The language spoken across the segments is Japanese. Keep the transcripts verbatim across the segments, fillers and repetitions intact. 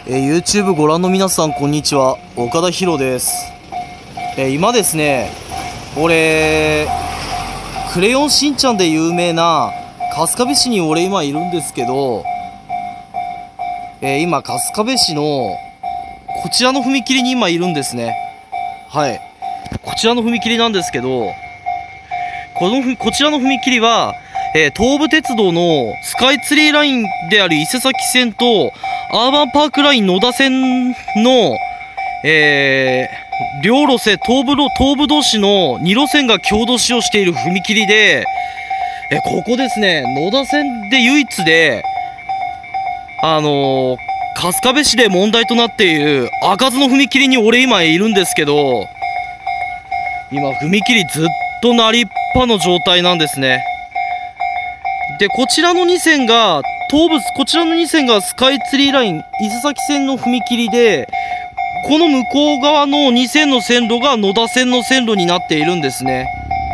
えー、YouTube ご覧の皆さんこんにちは、岡田博です。えー、今ですね、俺クレヨンしんちゃんで有名な春日部市に俺今いるんですけど、えー、今春日部市のこちらの踏切に今いるんですね。はい、こちらの踏切なんですけど、このこちらの踏切は、えー、東武鉄道のスカイツリーラインである伊勢崎線とアーバンパークライン野田線の、えー、両路線東武路東武同士のに路線が共同使用している踏切で、えー、ここですね、野田線で唯一で、あのー、春日部市で問題となっている開かずの踏切に俺今いるんですけど、今踏切ずっと鳴りっぱの状態なんですね。でこちらのに線が東武こちらのに線がスカイツリーライン伊勢崎線の踏切で、この向こう側のに線の線路が野田線の線路になっているんですね。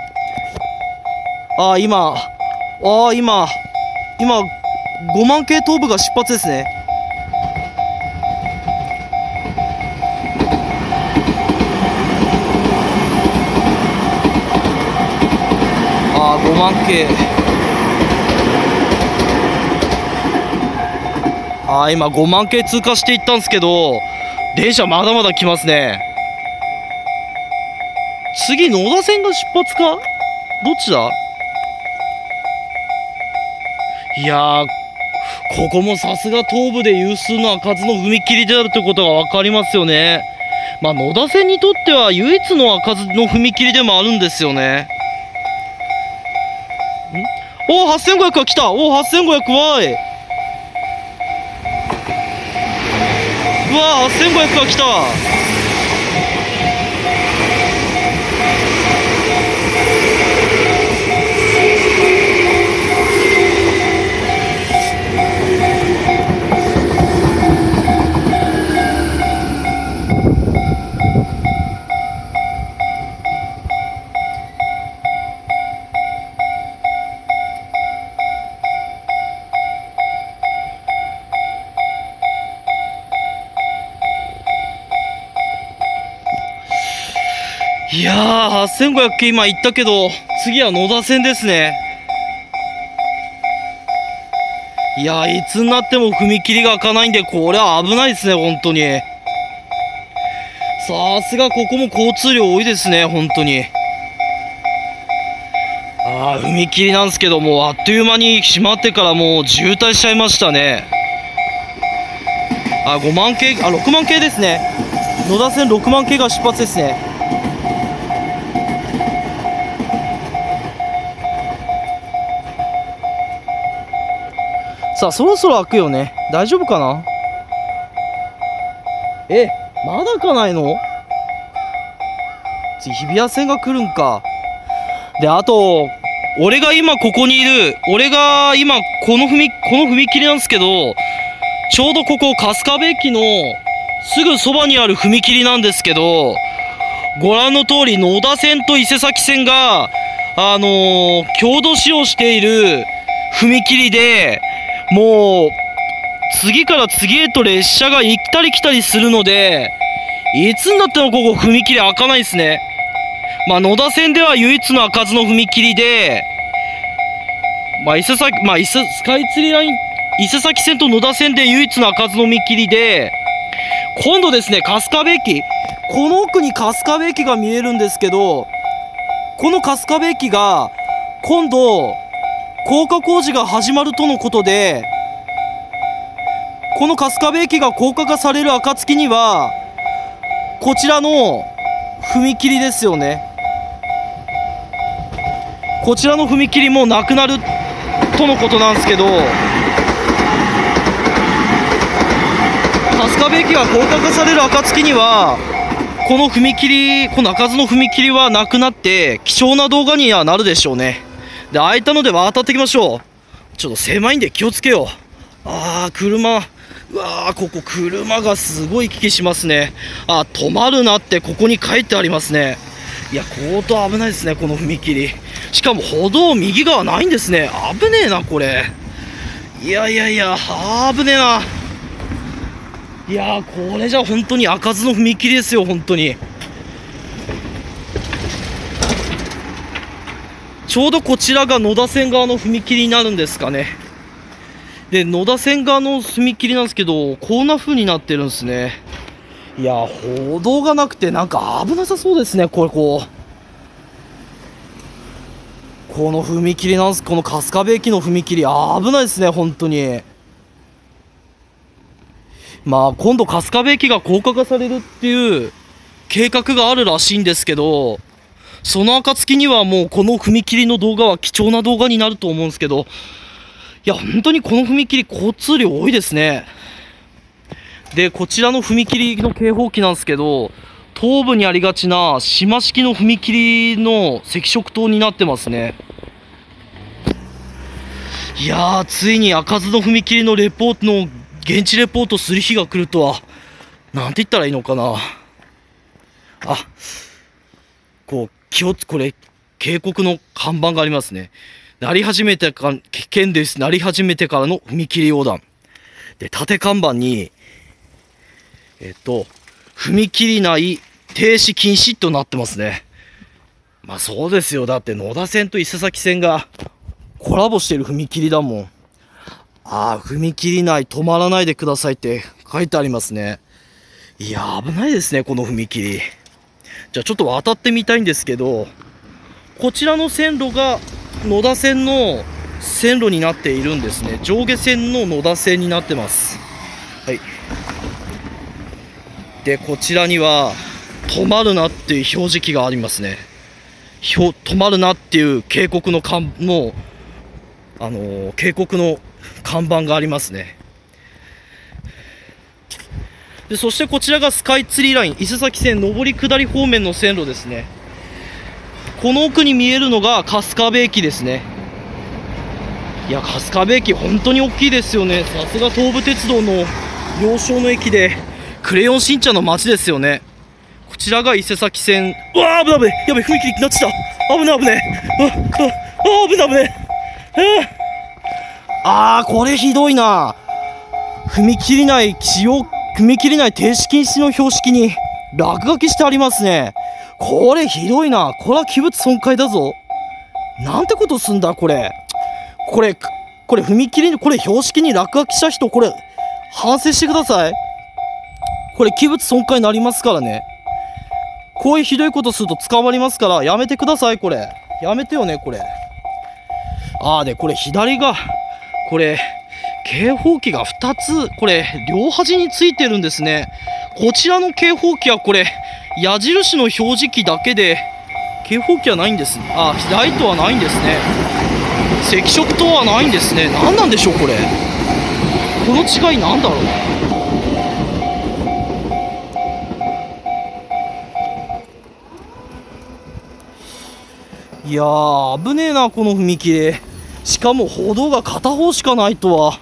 ああ今ああ今今ごまん系東武が出発ですね。ああごまん系、あー今ごまん系通過していったんですけど、電車まだまだ来ますね。次野田線が出発か、どっちだ。いやーここもさすが東部で有数の開かずの踏切であるということが分かりますよね。まあ野田線にとっては唯一の開かずの踏切でもあるんですよね。んおおはっせんごひゃくが来た。おおはっせんごひゃくわい。うわーはっせんごひゃくが来た。いやーはっせんごひゃく系今行ったけど、次は野田線ですね。いやーいつになっても踏切が開かないんで、これは危ないですね本当に。さすがここも交通量多いですね本当に。あー踏切なんですけども、あっという間に閉まってからもう渋滞しちゃいましたね。あごまん系、あろくまん系ですね。野田線ろくまん系が出発ですね。さあそろそろ開くよね。大丈夫かな。えまだ開かないの。次日比谷線が来るんか。であと俺が今ここにいる俺が今この踏この踏切なんですけど、ちょうどここ春日部駅のすぐそばにある踏切なんですけど、ご覧の通り野田線と伊勢崎線があのー、共同使用している踏切で、もう次から次へと列車が行ったり来たりするので、いつになってもここ踏切開かないですね。まあ野田線では唯一の開かずの踏切で、まあ伊勢崎まあ伊勢スカイツリーライン伊勢崎線と野田線で唯一の開かずの踏切で、今度ですね春日部駅、この奥に春日部駅が見えるんですけど、この春日部駅が今度高架工事が始まるとのことで、この春日部駅が高架化される暁にはこちらの踏切ですよね、こちらの踏切もなくなるとのことなんですけど、春日部駅が高架化される暁にはこの踏切この開かずの踏切はなくなって貴重な動画にはなるでしょうね。で開いたので渡っていきましょう。ちょっと狭いんで気をつけよう。あー車、うわーここ車がすごい行き来しますね。あ止まるなってここに書いてありますね。いや相当危ないですねこの踏切。しかも歩道右側ないんですね。危ねえなこれ。いやいやいや危ねえな。 いやー、これじゃ本当に開かずの踏切ですよ、本当に。ちょうどこちらが野田線側の踏切になるんですかね。で、野田線側の踏切なんですけど、こんな風になってるんですね。いやー、歩道がなくてなんか危なさそうですね、これこう。この踏切なんです、この春日部駅の踏切、危ないですね、本当に。まあ、今度春日部駅が高架化されるっていう計画があるらしいんですけど、その暁にはもうこの踏切の動画は貴重な動画になると思うんですけど、いや、本当にこの踏切交通量多いですね。で、こちらの踏切の警報器なんですけど、東部にありがちな島式の踏切の赤色灯になってますね。いやー、ついに開かずの踏切のレポートの現地レポートする日が来るとは、なんて言ったらいいのかな。あ、こう、気をつ、これ、警告の看板がありますね。鳴り始めてか、危険です。鳴り始めてからの踏切横断。で、縦看板に、えっと、踏切内停止禁止となってますね。まあそうですよ。だって野田線と伊勢崎線がコラボしてる踏切だもん。ああ、踏切内止まらないでくださいって書いてありますね。いや、危ないですね、この踏切。じゃあちょっと渡ってみたいんですけど、こちらの線路が野田線の線路になっているんですね。上下線の野田線になってます。はい。で、こちらには止まるなっていう表示器がありますね。止まるなっていう警告の看の、あのー、警告の看板がありますね。で、そしてこちらがスカイツリーライン、伊勢崎線上り下り方面の線路ですね。この奥に見えるのが春日部駅ですね。いや、春日部駅本当に大きいですよね。さすが東武鉄道の要衝の駅で、クレヨンしんちゃんの街ですよね。こちらが伊勢崎線。うわー、危ない危ない。やべ、踏切になっちゃった。危ない危ない。うわ、うわ、あー、危ない危ない。あー、これひどいな。踏切内使用、踏切内停止禁止の標識に落書きしてありますね。これひどいな。これは器物損壊だぞ。なんてことすんだ、これ。これ、これ踏切に、これ標識に落書きした人、これ、反省してください。これ器物損壊になりますからね。こういうひどいことすると捕まりますから、やめてください、これ。やめてよね、これ。あー、で、これ左が、これ、警報器がふたつ、これ、両端についてるんですね。こちらの警報器はこれ、矢印の表示器だけで、警報器はないんです。あ、ライトはないんですね。赤色灯はないんですね。何なんでしょう、これ。この違いなんだろう。いやー、危ねえな、この踏切。しかも歩道が片方しかないとは。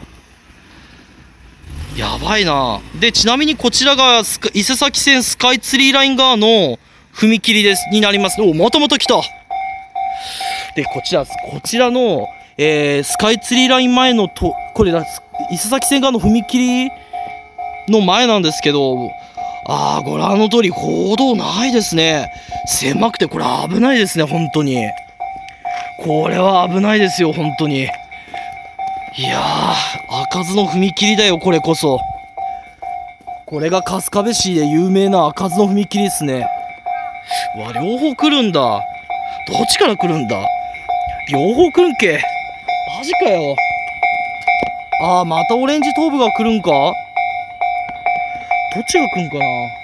やばいな。で、ちなみにこちらが伊勢崎線スカイツリーライン側の踏切です、になります。お、またまた来た。で、こちら、こちらの、えー、スカイツリーライン前のと、これだ、伊勢崎線側の踏切の前なんですけど、あー、ご覧の通り歩道ないですね。狭くてこれ危ないですね、本当に。これは危ないですよ、本当に。いやー、開かずの踏切だよ、これこそ。これが春日部市で有名な開かずの踏切ですね。うわ、両方来るんだ。どっちから来るんだ。両方来るんけ。マジかよ。あー、またオレンジ頭部が来るんか。どっちが来るんかな。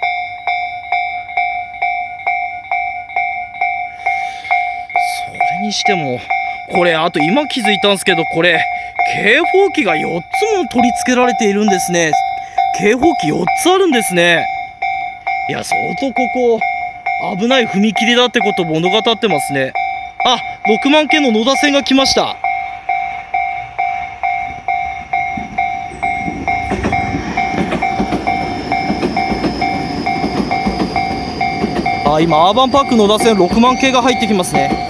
それにしても、これ、あと今気づいたんですけど、これ、警報器がよっつも取り付けられているんですね。警報器よっつあるんですね。いや、相当ここ、危ない踏切だってことを物語ってますね。あ、ろくまん系の野田線が来ました。あ、今、アーバンパーク野田線ろくまん系が入ってきますね。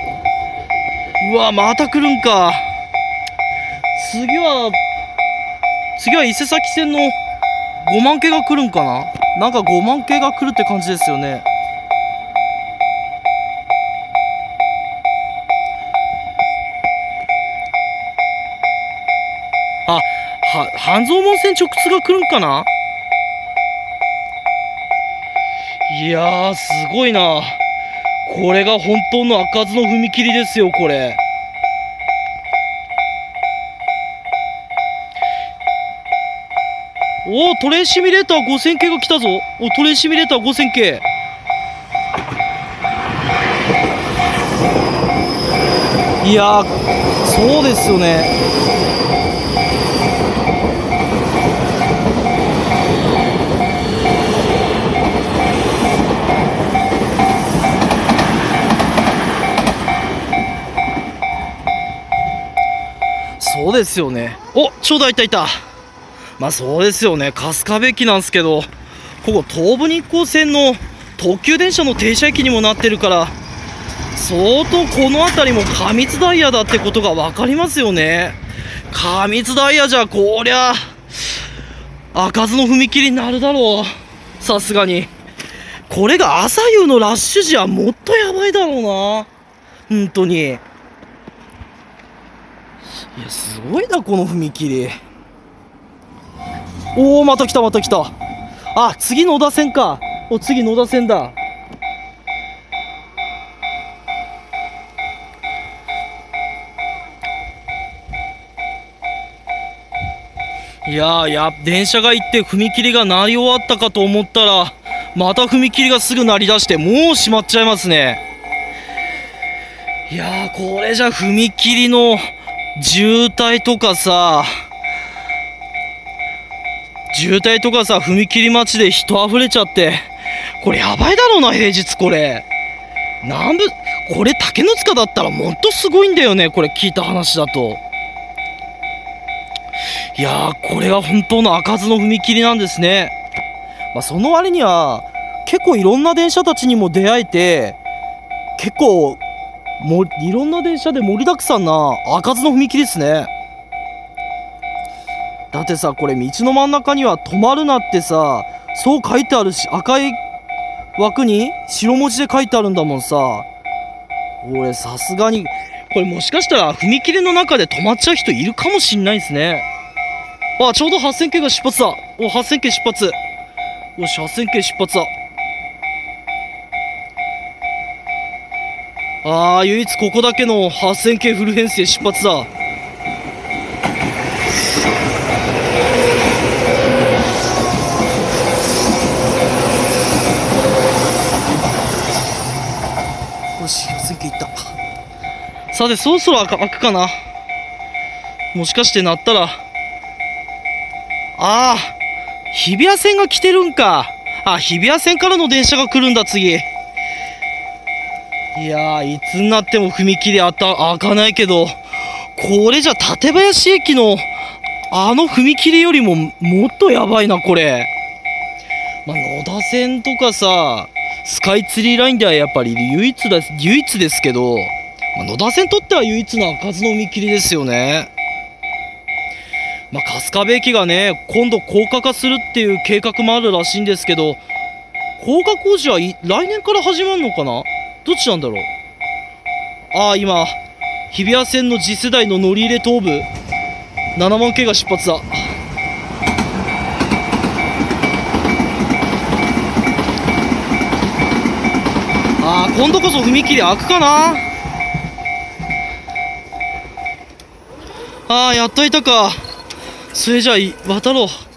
うわ、また来るんか。次は、 次は伊勢崎線のごまん系が来るんかな。なんかごまん系が来るって感じですよね。あ、は半蔵門線直通が来るんかな。いやー、すごいな。これが本当の開かずの踏切ですよ、これ。おお、トレインシミュレーターごせん系が来たぞ。お、トレインシミュレーターごせん系。いやー、そうですよね。そうですよね。お、ちょうどいたいた。まあそうですよね。春日部駅なんですけど、ここ東武日光線の特急電車の停車駅にもなってるから、相当この辺りも過密ダイヤだってことが分かりますよね。過密ダイヤじゃこりゃ開かずの踏切になるだろう、さすがに。これが朝夕のラッシュ時はもっとやばいだろうな、本当に。いや、すごいなこの踏切。おお、また来たまた来た。あ、次野田線か。お、次野田線だ。いやー、や電車が行って踏切が鳴り終わったかと思ったら、また踏切がすぐ鳴り出してもう閉まっちゃいますね。いやー、これじゃ踏切の渋滞とかさ渋滞とかさ踏切待ちで人あふれちゃって、これやばいだろうな、平日。これ南部、これ竹の塚だったらもっとすごいんだよね、これ聞いた話だと。いやー、これが本当の開かずの踏切なんですね。まあ、その割には結構いろんな電車たちにも出会えて、結構もいろんな電車で盛りだくさんな開かずの踏切ですね。だってさ、これ道の真ん中には止まるなってさ、そう書いてあるし、赤い枠に白文字で書いてあるんだもんさ。俺さすがにこれもしかしたら踏切の中で止まっちゃう人いるかもしんないですね。あ、ちょうどはっせん系が出発だ。お、はっせん系出発。よし、はっせん系出発だ。あー、唯一ここだけのはっせん系フル編成出発だ。よし、はっせん系いった。さて、そろそろ開くかな。もしかして鳴ったら、ああ、日比谷線が来てるんか。あ、日比谷線からの電車が来るんだ、次。いやー、いつになっても踏切あた開かないけど、これじゃ館林駅のあの踏切よりももっとやばいな、これ。まあ、野田線とかさ、スカイツリーラインではやっぱり唯一だ、唯一ですけど、まあ、野田線にとっては唯一の開かずの踏切ですよね。まあ、春日部駅がね、今度高架化するっていう計画もあるらしいんですけど、高架工事はい来年から始まるのかな、どっちなんだろう。ああ、今日比谷線の次世代の乗り入れ東部ななまん系が出発だ。ああ、今度こそ踏切開くかな。ああ、やっといたか。それじゃあ渡ろう。